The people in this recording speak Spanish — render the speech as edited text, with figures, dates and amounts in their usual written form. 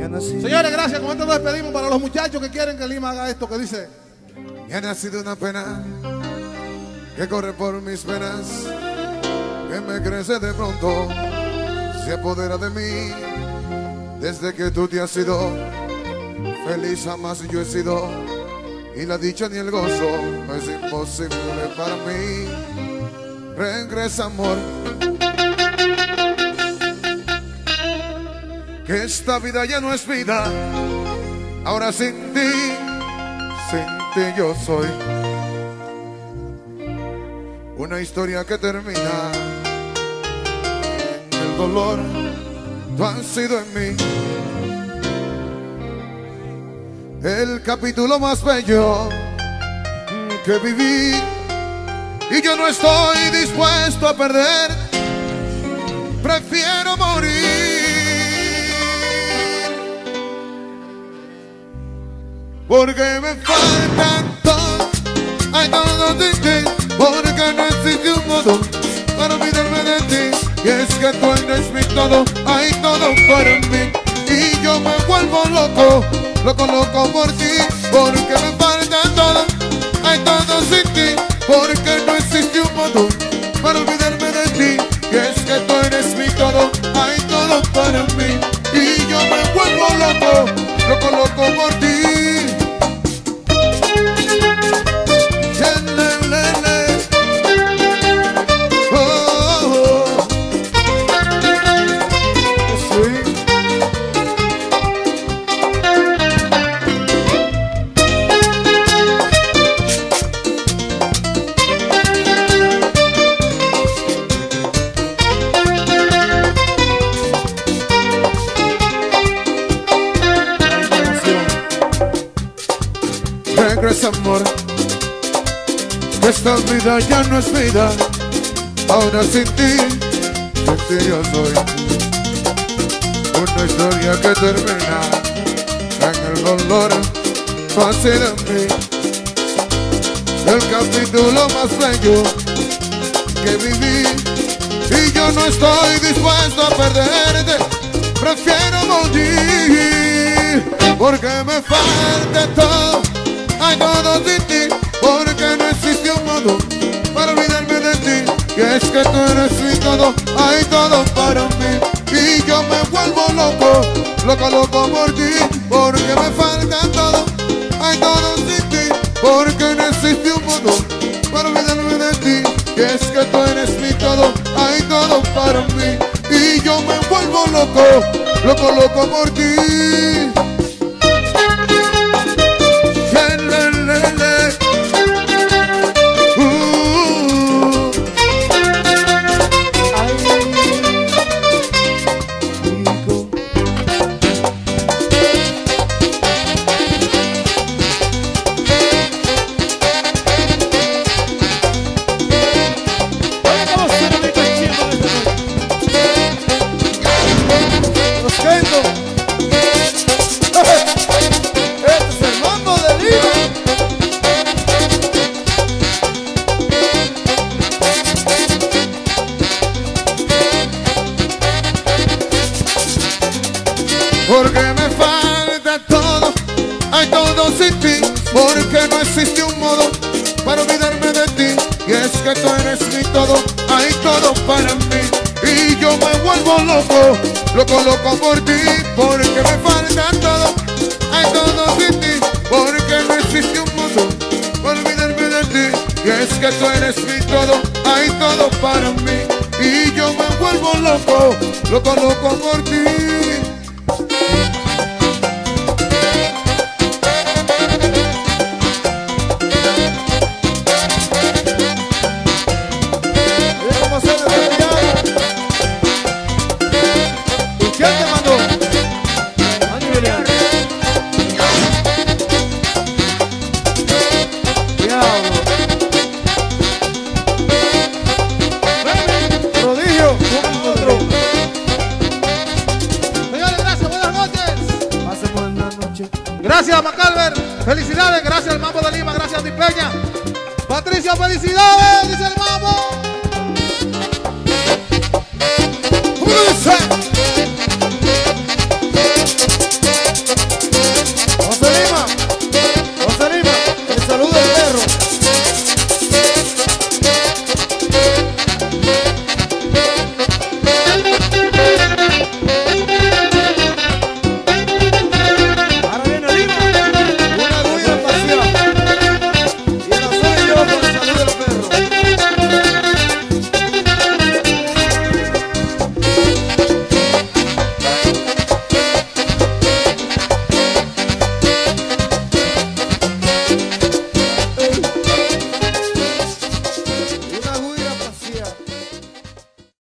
Señores, gracias. Con esto nos despedimos. Para los muchachos que quieren que Lima haga esto, que dice: me ha nacido una pena que corre por mis venas, que me crece de pronto, se apodera de mí. Desde que tú te has ido, feliz jamás yo he sido, y la dicha ni el gozo es imposible para mí. Regresa, amor, que esta vida ya no es vida. Ahora sin ti yo soy una historia que termina en el dolor. Tú has sido en mí el capítulo más bello que viví, y yo no estoy dispuesto a perder. Prefiero morir, porque me falta todo, hay todo de ti, porque no existe un modo para olvidarme de ti. Y es que tú eres mi todo, hay todo para mí, y yo me vuelvo loco, loco, loco por ti, porque me falta todo, hay todo sin ti, porque no existe un modo para olvidarme de ti. Y es que tú eres mi todo, hay todo para mí, y yo me vuelvo loco, loco, loco por ti. Regresa, amor, que esta vida ya no es vida. Ahora sin ti yo soy una historia que termina en el dolor. Fácil en mí el capítulo más bello que viví, y yo no estoy dispuesto a perderte. Prefiero morir, porque me falta todo, hay todo sin ti, porque no existe un modo para olvidarme de ti. Y es que tú eres mi todo, hay todo para mí, y yo me vuelvo loco, loco, loco por ti, porque me falta todo, hay todo sin ti, porque no existe un modo para olvidarme de ti. Y es que tú eres mi todo, hay todo para mí, y yo me vuelvo loco, loco, loco por ti. Porque me falta todo, hay todo sin ti, porque no existe un modo para olvidarme de ti. Y es que tú eres mi todo, hay todo para mí, y yo me vuelvo loco, loco, loco por ti, porque me falta todo, hay todo sin ti, porque no existe un modo para olvidarme de ti. Y es que tú eres mi todo, hay todo para mí, y yo me vuelvo loco, loco, loco por ti. Gracias, Macalver. Felicidades. Gracias al Mambo de Lima. Gracias a Ti Peña. Patricio, felicidades. Dice el Mambo. ¿Cómo dice?